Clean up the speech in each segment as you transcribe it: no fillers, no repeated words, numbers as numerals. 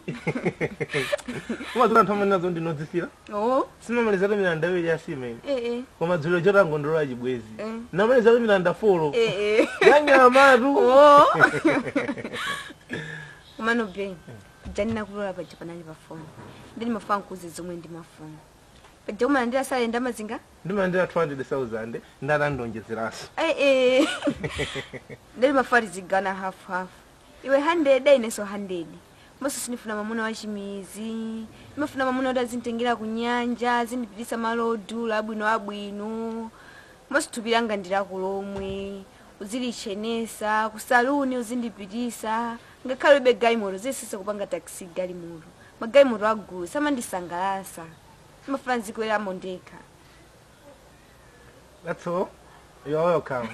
Umazula ntama nazo ndinozifira. Oh. Simamaliza miranda we ya sime. Koma dzulo chota ngondolo achibwezi. Namaliza miranda folo. Yanyamatu. Oh. Umano brain. Janina kulola paja panali pafoni. Ndini mafanga kuzi zomwe ndi mafoni. Paja umalandira sale ndamazinga? Ndimalandira 200,000 ndalondonjezeraso. Ndili mafari zigana half. Iwe 100 ineso 100. Mosi sinifuna mamuna wa chimizi. Nimafuna mamuna odazintengera kunyanja, zindipitisa malodu labwino abwino. Mosi tupiranga ndira kulomwe. Uzili chenesa, kusaluni uzindipitisa. Ngakhale be gaimoro zesise kupanga taxi galimoro. Magaimoro agulu sama ndisangalasa. Nimafuna nzikwera mondeka. That's all. You're welcome.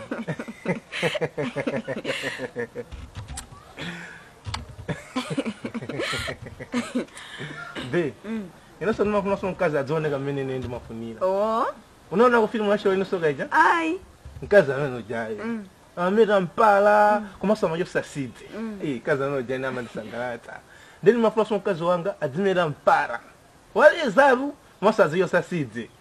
Be. Inoso nimafuna sonkazi adzone kamene ndi mafunira. Oh. Unaona kufilmu washo inoso kaija? Ai. Nkazi amene jaye. Amira mpala kumasoma yo saside. Kazi amene jaye nama ndisangalata. Ndeni mafuna sonkazi wanga adzimera mpara. Wale zaru masazi yo saside.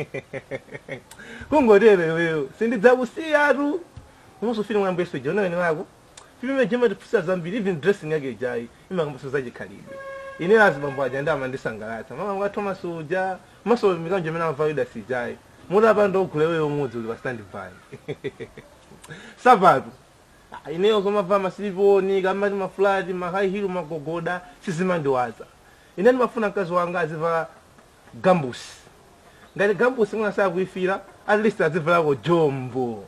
Kungorere wewe. Sindidzabusiya ru. Unoso filmu yambo yeso jona wene wako. Filmu jema dipisa zambiri even dressing yake jayi. Imangambo zaje khalide. Ine lazima mbwaja ndama ndisangalata. Mama ngatoma soja, maso mikanje mena mvaida sijai. Mura bando kulewe umudzi uli stand by. Sabatu. Ine yozoma vama silivoni, gamati maflati, mahai hilu magogoda, sizima ndiwaza. Ine ni mafuna kazi wanga aziva gambus. Ngati gambus ngana saa kuifira, at least aziva lako jombo.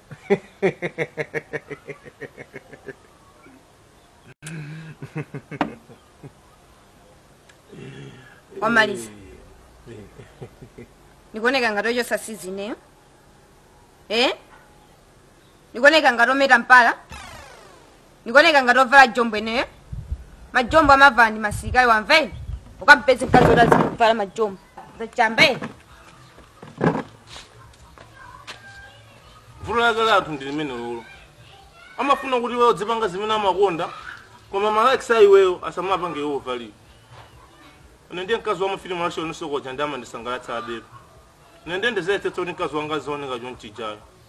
Wamaliza. Nikoneka ngato yo sasizi neyo. Nikoneka ngato meta mpala. Nikoneka ngato vala jombo neyo. Majombo amavani masikali wamve. Ukampeze kazo dazi kuvala majombo. Zachambe. Vula gala atu ndilimene lolo. Amafuna kuti wewe dzipanga zimene amakonda. Koma malakisa iweyo asamapange yo vali. Nende nkazi wa mafilimu washo nisoko jandama ndisangalatsa abebe. Nende ndezete toni nkazi wanga zoneka jonchi jayo.